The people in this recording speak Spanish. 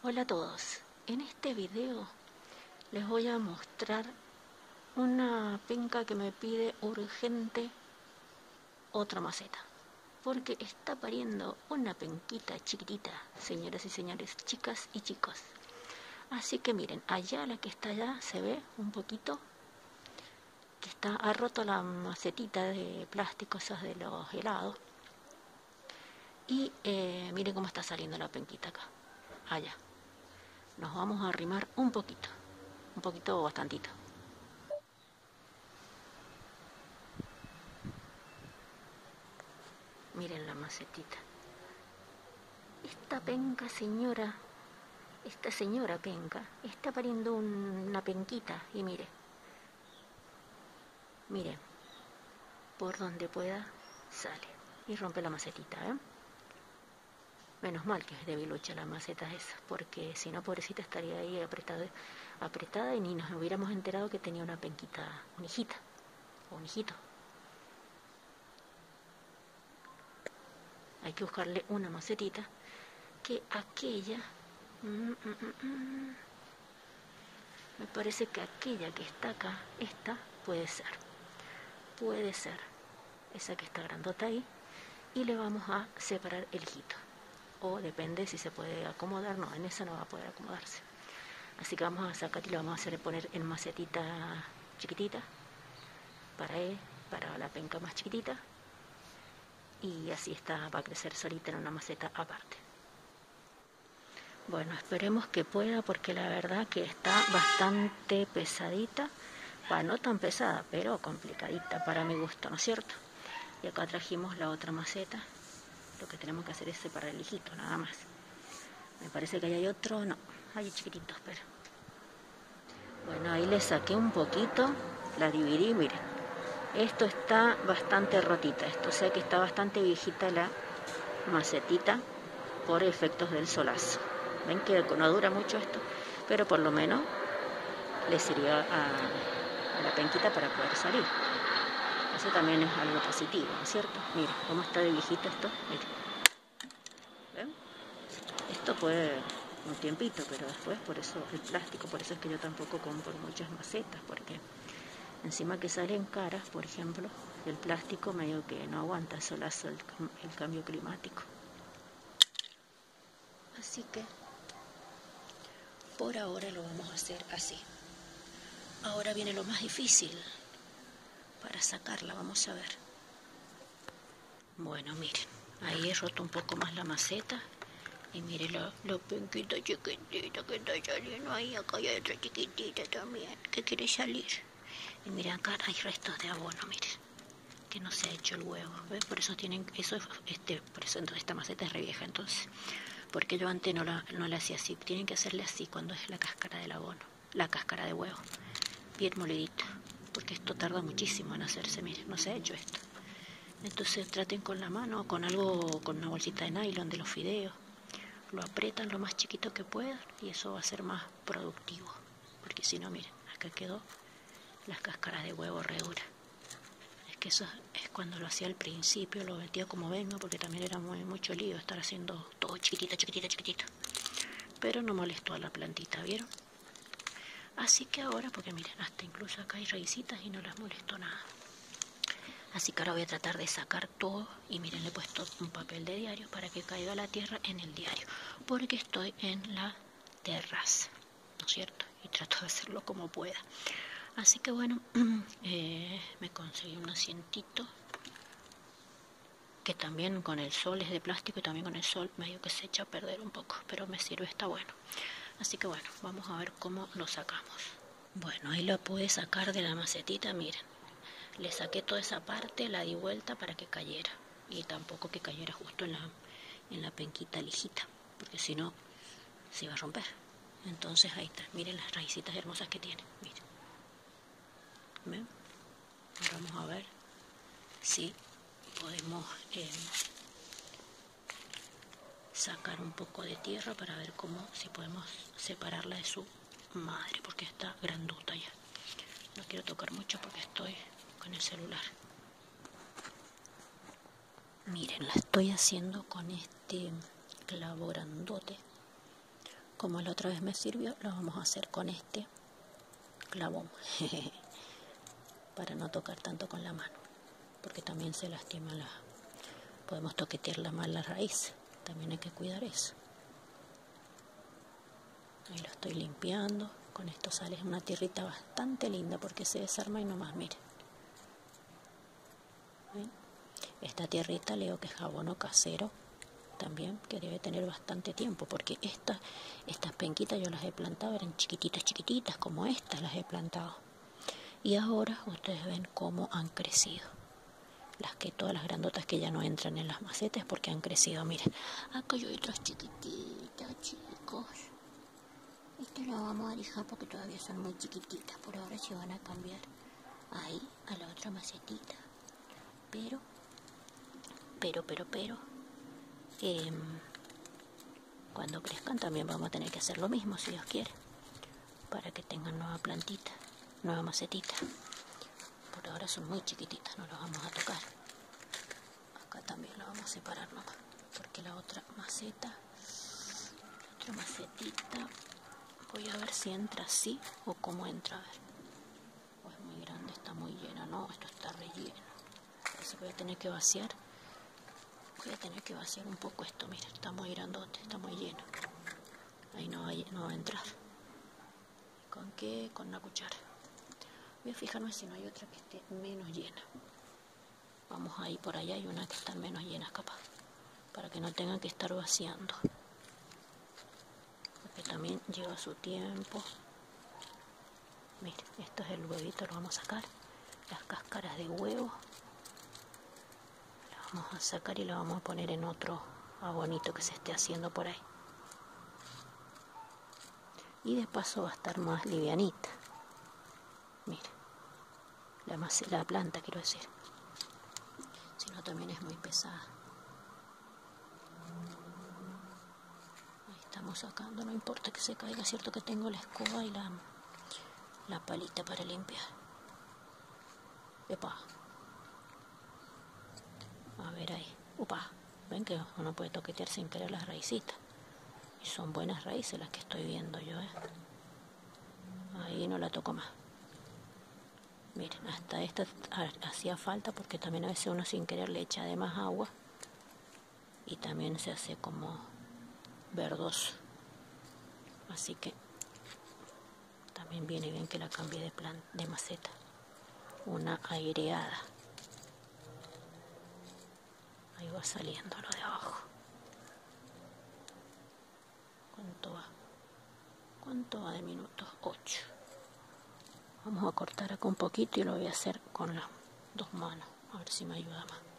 Hola a todos, en este video les voy a mostrar una penca que me pide urgente otra maceta, porque está pariendo una penquita chiquitita, señoras y señores, chicas y chicos. Así que miren, allá la que está allá se ve un poquito que ha roto la macetita de plástico, esas de los helados. Y miren cómo está saliendo la penquita acá, allá. Nos vamos a arrimar un poquito o bastantito. Miren la macetita. Esta penca esta señora penca, está pariendo una penquita. Y miren, por donde pueda sale y rompe la macetita, ¿eh? Menos mal que es debilucha la maceta esa, porque si no, pobrecita, estaría ahí apretada y ni nos hubiéramos enterado que tenía una penquita, una hijita o un hijito. Hay que buscarle una macetita que aquella... Me parece que aquella que está acá, esta puede ser. Esa que está grandota ahí. Y le vamos a separar el hijito. O depende si se puede acomodar. No, en esa no va a poder acomodarse. Así que vamos a sacar y le vamos a hacer poner en macetita chiquitita. Para la penca más chiquitita. Y así esta va a crecer solita en una maceta aparte. Bueno, esperemos que pueda, porque la verdad que está bastante pesadita. No tan pesada, pero complicadita para mi gusto, ¿no es cierto? Y acá trajimos la otra maceta. Lo que tenemos que hacer es separar el hijito, nada más. Me parece que ahí hay otro, no, hay chiquititos, pero... Bueno, ahí le saqué un poquito, la dividí, miren. Esto está bastante rotita, o sea que está bastante viejita la macetita por efectos del solazo. Ven que no dura mucho esto, pero por lo menos le sirvió a la penquita para poder salir. Eso también es algo positivo, ¿no es cierto? Miren cómo está de viejito esto. Miren. ¿Ven? Esto puede un tiempito, pero después, por eso el plástico, por eso es que yo tampoco compro muchas macetas, porque encima que salen caras, por ejemplo, el plástico medio que no aguanta el solazo, el cambio climático. Así que por ahora lo vamos a hacer así. Ahora viene lo más difícil para sacarla, vamos a ver. Bueno, miren, ahí he roto un poco más la maceta. Y miren la penquita chiquitita que está saliendo ahí. Acá hay otra chiquitita también que quiere salir. Y miren, acá hay restos de abono, miren, que no se ha hecho el huevo. ¿Ves? Por eso por eso entonces esta maceta es re vieja, entonces. Porque yo antes no la hacía así. Tienen que hacerle así cuando es la cáscara del abono, la cáscara de huevo, bien molidita, porque esto tarda muchísimo en hacerse. Miren, no se ha hecho esto. Entonces traten con la mano, con una bolsita de nylon de los fideos. Lo aprietan lo más chiquito que puedan y eso va a ser más productivo. Porque si no, miren, acá quedó las cáscaras de huevo re duras. Es que eso es cuando lo hacía al principio, lo metía como vengo, porque también era mucho lío estar haciendo todo chiquitito. Pero no molestó a la plantita, ¿vieron? Así que ahora, porque miren, hasta incluso acá hay raicitas y no las molestó nada. Así que ahora voy a tratar de sacar todo. Y miren, le he puesto un papel de diario para que caiga la tierra en el diario, porque estoy en la terraza, ¿no es cierto? Y trato de hacerlo como pueda. Así que bueno, me conseguí un asientito que también con el sol es de plástico, y también con el sol medio que se echa a perder un poco, pero me sirve, está bueno. Así que bueno, vamos a ver cómo lo sacamos. Bueno, ahí lo pude sacar de la macetita, miren. Le saqué toda esa parte, la di vuelta para que cayera. Y tampoco que cayera justo en la penquita lijita, porque si no se iba a romper. Entonces ahí está, miren las raícitas hermosas que tiene, miren. ¿Ven? Ahora vamos a ver si podemos sacar un poco de tierra para ver si podemos separarla de su madre, porque está grandota ya. No quiero tocar mucho porque estoy con el celular. Miren, la estoy haciendo con este clavo grandote como la otra vez me sirvió, lo vamos a hacer con este clavón. Para no tocar tanto con la mano, porque también se lastima podemos toquetearla mal la raíz, también hay que cuidar eso. Ahí lo estoy limpiando, con esto sale una tierrita bastante linda porque se desarma y nomás, miren. ¿Ven? Esta tierrita leo que es jabono casero también, que debe tener bastante tiempo, porque estas penquitas yo las he plantado, eran chiquititas, chiquititas, como estas las he plantado. Y ahora ustedes ven cómo han crecido. Todas las grandotas que ya no entran en las macetas porque han crecido. Miren, acá hay otras chiquititas, chicos. Estas las vamos a dejar porque todavía son muy chiquititas. Por ahora se van a cambiar ahí a la otra macetita. Pero, cuando crezcan también vamos a tener que hacer lo mismo, si Dios quiere, para que tengan nueva plantita, nueva macetita. Por ahora son muy chiquititas, no las vamos a tocar. Acá también la vamos a separar nomás, porque la otra macetita, voy a ver si entra así o cómo entra. A ver, o es muy grande, está muy llena. No, esto está relleno. Entonces voy a tener que vaciar. Un poco esto, mira, está muy grandote, está muy lleno. Ahí no va a entrar. ¿Con qué? Con una cuchara. Voy a fijarme si no hay otra que esté menos llena. Vamos ahí, por allá hay una que está menos llena capaz, para que no tengan que estar vaciando. Porque también lleva su tiempo. Miren, esto es el huevito, lo vamos a sacar. Las cáscaras de huevo. Las vamos a sacar y la vamos a poner en otro abonito que se esté haciendo por ahí. Y de paso va a estar más livianita. Miren, la planta quiero decir. Si no también es muy pesada. Ahí estamos sacando, no importa que se caiga, cierto que tengo la escoba y la palita para limpiar. Epa. A ver ahí. Upa. Ven que uno puede toquetear sin querer las raicitas. Y son buenas raíces las que estoy viendo yo, Ahí no la toco más. Miren, hasta esta hacía falta porque también a veces uno sin querer le echa de más agua. Y también se hace como verdoso. Así que también viene bien que la cambie de maceta. Una aireada. Ahí va saliendo lo de abajo. ¿Cuánto va de minutos? 8. Vamos a cortar acá un poquito y lo voy a hacer con las 2 manos. A ver si me ayuda más.